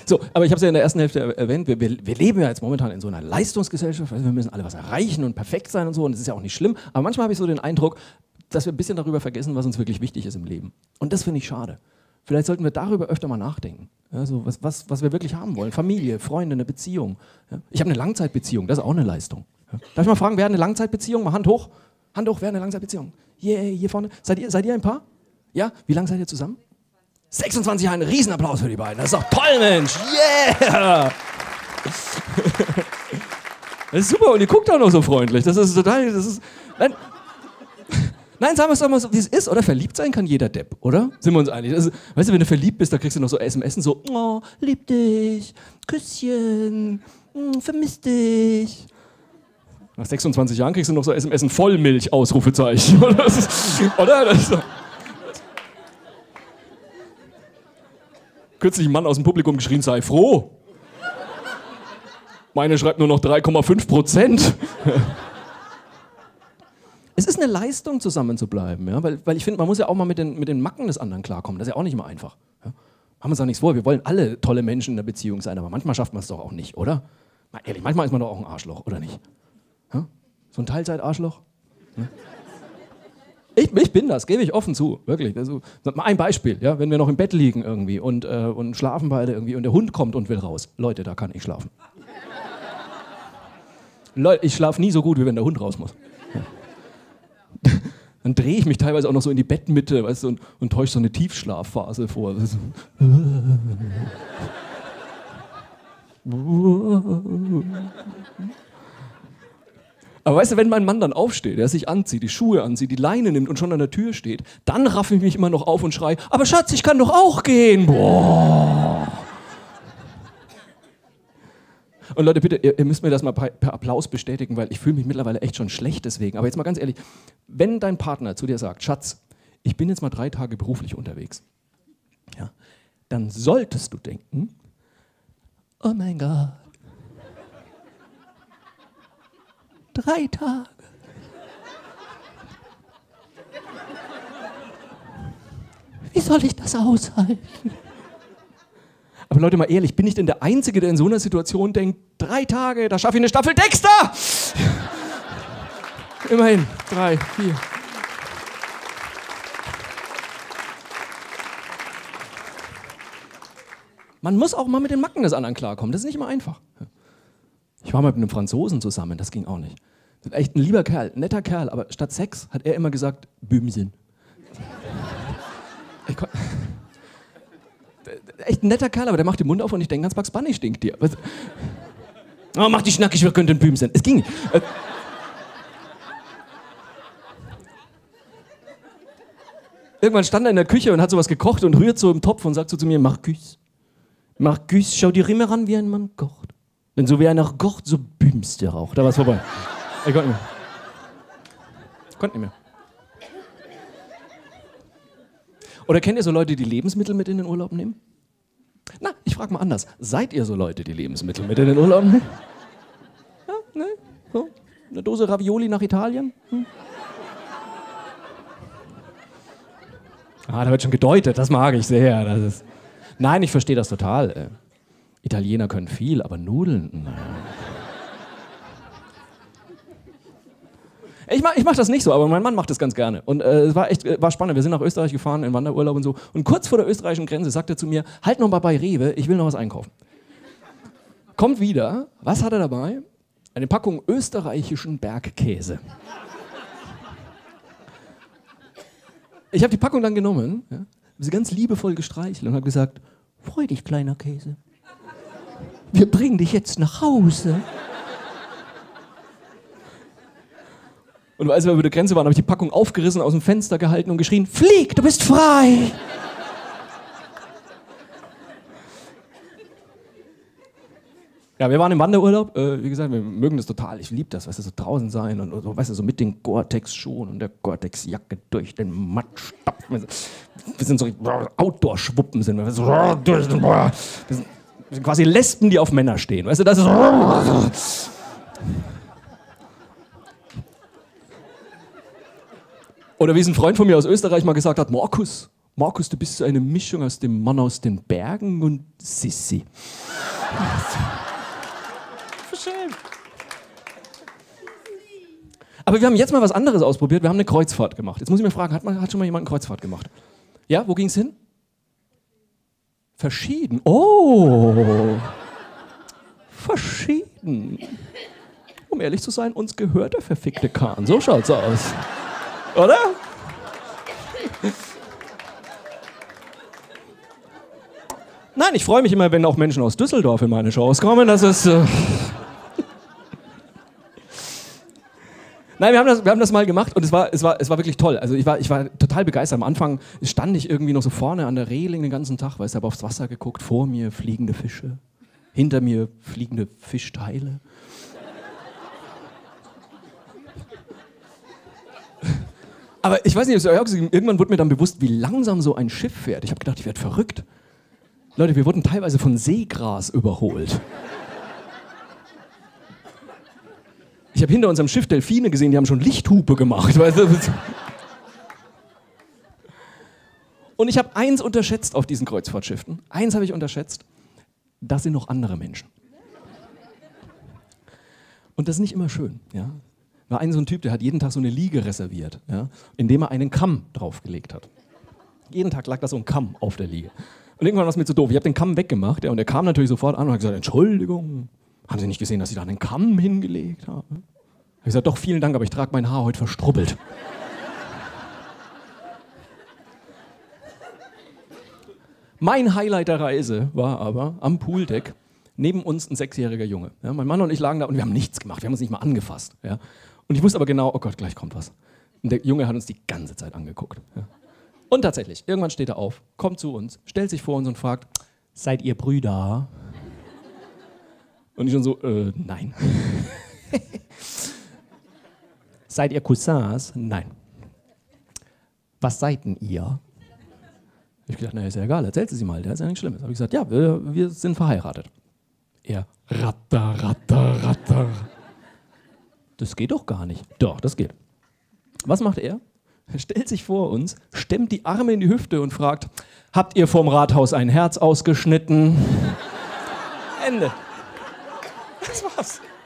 So, aber ich habe es ja in der ersten Hälfte erwähnt, wir leben ja jetzt momentan in so einer Leistungsgesellschaft, also wir müssen alle was erreichen und perfekt sein und so, und das ist ja auch nicht schlimm, aber manchmal habe ich so den Eindruck, dass wir ein bisschen darüber vergessen, was uns wirklich wichtig ist im Leben. Und das finde ich schade. Vielleicht sollten wir darüber öfter mal nachdenken. Ja, so was wir wirklich haben wollen. Familie, Freunde, eine Beziehung. Ja. Ich habe eine Langzeitbeziehung, das ist auch eine Leistung. Ja. Darf ich mal fragen, wer hat eine Langzeitbeziehung? Mal Hand hoch. Hand hoch, wer hat eine Langzeitbeziehung? Yeah, hier vorne. Seid ihr ein Paar? Ja? Wie lange seid ihr zusammen? 26 Jahre, ein Riesenapplaus für die beiden. Das ist doch toll, Mensch. Yeah! Das ist super und ihr guckt auch noch so freundlich. Das ist total... Nein, sagen wir es doch mal so, wie es ist, oder? Verliebt sein kann jeder Depp, oder? Sind wir uns einig? Also, weißt du, wenn du verliebt bist, da kriegst du noch so SMS so, oh, lieb dich, Küsschen, vermiss dich. Nach 26 Jahren kriegst du noch so SMS Vollmilch, Ausrufezeichen, oder? Oder? Kürzlich ein Mann aus dem Publikum geschrien, sei froh. Meine schreibt nur noch 3,5%. Es ist eine Leistung, zusammen zu bleiben, ja? Weil ich finde, man muss ja auch mal mit den Macken des anderen klarkommen. Das ist ja auch nicht immer einfach. Ja? Machen wir uns auch nichts vor, wir wollen alle tolle Menschen in der Beziehung sein, aber manchmal schafft man es doch auch nicht, oder? Mal ehrlich, manchmal ist man doch auch ein Arschloch, oder nicht? Ja? So ein Teilzeit-Arschloch? Ja? Ich bin das, gebe ich offen zu, wirklich. Also, mal ein Beispiel, ja? Wenn wir noch im Bett liegen irgendwie und schlafen beide irgendwie und der Hund kommt und will raus. Leute, da kann ich schlafen. Leute, ich schlafe nie so gut, wie wenn der Hund raus muss. Ja. Dann drehe ich mich teilweise auch noch so in die Bettmitte, weißt du, und täusche so eine Tiefschlafphase vor. Aber weißt du, wenn mein Mann dann aufsteht, der sich anzieht, die Schuhe anzieht, die Leine nimmt und schon an der Tür steht, dann raffe ich mich immer noch auf und schreie, aber Schatz, ich kann doch auch gehen. Boah. Und Leute, bitte, ihr müsst mir das mal per Applaus bestätigen, weil ich fühle mich mittlerweile echt schon schlecht deswegen. Aber jetzt mal ganz ehrlich, wenn dein Partner zu dir sagt, Schatz, ich bin jetzt mal 3 Tage beruflich unterwegs, ja, dann solltest du denken, oh mein Gott, 3 Tage. Wie soll ich das aushalten? Aber Leute, mal ehrlich, bin ich denn der Einzige, der in so einer Situation denkt, 3 Tage, da schaffe ich eine Staffel Dexter! Immerhin, 3, 4. Man muss auch mal mit den Macken des anderen klarkommen, das ist nicht immer einfach. Ich war mal mit einem Franzosen zusammen, das ging auch nicht. Echt ein lieber Kerl, netter Kerl, aber statt Sex hat er immer gesagt, Bümsen. Echt ein netter Kerl, aber der macht den Mund auf und ich denke, ganz Bugs Bunny stinkt dir. Oh, mach dich schnackig, wir könnten Büben sein. Es ging nicht. Irgendwann stand er in der Küche und hat sowas gekocht und rührt so im Topf und sagt so zu mir, Marcus, schau dir immer ran, wie ein Mann kocht. Denn so wie einer kocht, so bümst der Rauch. Da war es vorbei. Ich konnte nicht mehr. Oder kennt ihr so Leute, die Lebensmittel mit in den Urlaub nehmen? Na, ich frage mal anders. Seid ihr so Leute, die Lebensmittel mit in den Urlaub nehmen? Ja, ne? So? Eine Dose Ravioli nach Italien? Ah, da wird schon gedeutet, das mag ich sehr. Nein, ich verstehe das total. Italiener können viel, aber Nudeln... Ich mach das nicht so, aber mein Mann macht das ganz gerne. Und es war spannend. Wir sind nach Österreich gefahren, in Wanderurlaub und so. Und kurz vor der österreichischen Grenze sagt er zu mir, halt noch mal bei Rewe, ich will noch was einkaufen. Kommt wieder, was hat er dabei? Eine Packung österreichischen Bergkäse. Ich habe die Packung dann genommen, ja, habe sie ganz liebevoll gestreichelt und habe gesagt, freu dich, kleiner Käse. Wir bringen dich jetzt nach Hause. Und als wir über die Grenze waren, habe ich die Packung aufgerissen, aus dem Fenster gehalten und geschrien, flieg, du bist frei! Ja, wir waren im Wanderurlaub, wie gesagt, wir mögen das total, ich liebe das, weißt du, so draußen sein und so, weißt du, so mit den Gore-Tex-Schuhen und der Gore-Tex-Jacke durch den Matsch stapfen. Wir sind so Outdoor-Schwuppen, sind wir, so, wir sind quasi Lesben, die auf Männer stehen, weißt du, das ist... Oder wie es ein Freund von mir aus Österreich mal gesagt hat, Markus, Markus, du bist so eine Mischung aus dem Mann aus den Bergen und Sissi. Verschämt. Aber wir haben jetzt mal was anderes ausprobiert. Wir haben eine Kreuzfahrt gemacht. Jetzt muss ich mir fragen, hat schon mal jemand eine Kreuzfahrt gemacht? Ja, wo ging es hin? Verschieden. Oh. Verschieden. Um ehrlich zu sein, uns gehört der verfickte Kahn. So schaut's aus. Oder? Nein, ich freue mich immer, wenn auch Menschen aus Düsseldorf in meine Shows kommen. Das ist... Nein, wir haben das mal gemacht und es war wirklich toll. Also ich war total begeistert. Am Anfang stand ich irgendwie noch so vorne an der Reling den ganzen Tag, weißt du, habe aufs Wasser geguckt, vor mir fliegende Fische, hinter mir fliegende Fischteile. Aber ich weiß nicht, irgendwann wurde mir dann bewusst, wie langsam so ein Schiff fährt. Ich habe gedacht, ich werde verrückt. Leute, wir wurden teilweise von Seegras überholt. Ich habe hinter unserem Schiff Delfine gesehen, die haben schon Lichthupe gemacht. Weißt du? Und ich habe eins unterschätzt auf diesen Kreuzfahrtschiffen. Eins habe ich unterschätzt. Das sind noch andere Menschen. Und das ist nicht immer schön. Ja? War so ein Typ, der hat jeden Tag so eine Liege reserviert, ja? Indem er einen Kamm draufgelegt hat. Jeden Tag lag da so ein Kamm auf der Liege. Und irgendwann war es mir zu doof. Ich habe den Kamm weggemacht, ja, und er kam natürlich sofort an und hat gesagt, Entschuldigung, haben Sie nicht gesehen, dass Sie da einen Kamm hingelegt haben? Ich habe gesagt, doch, vielen Dank, aber ich trage mein Haar heute verstrubbelt. Mein Highlight der Reise war aber am Pooldeck neben uns ein 6-jähriger Junge. Ja, mein Mann und ich lagen da und wir haben nichts gemacht, wir haben uns nicht mal angefasst. Ja. Und ich wusste aber genau, oh Gott, gleich kommt was. Und der Junge hat uns die ganze Zeit angeguckt. Ja. Und tatsächlich, irgendwann steht er auf, kommt zu uns, stellt sich vor uns und fragt, seid ihr Brüder? Und ich schon so, nein. Seid ihr Cousins? Nein. Was seid denn ihr? Ich habe gedacht, na, ist ja egal, erzählt sie mal, der ist ja nichts Schlimmes. Habe ich gesagt, ja, wir sind verheiratet. Er, ratter. Das geht doch gar nicht. Doch, das geht. Was macht er? Er stellt sich vor uns, stemmt die Arme in die Hüfte und fragt, habt ihr vom Rathaus ein Herz ausgeschnitten? Ende. Das war's.